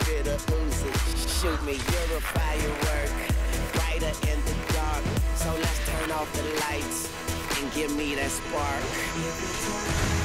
fit a Uzi. Shoot me, you're a firework, brighter in the dark. So let's turn off the lights and give me that spark. Every time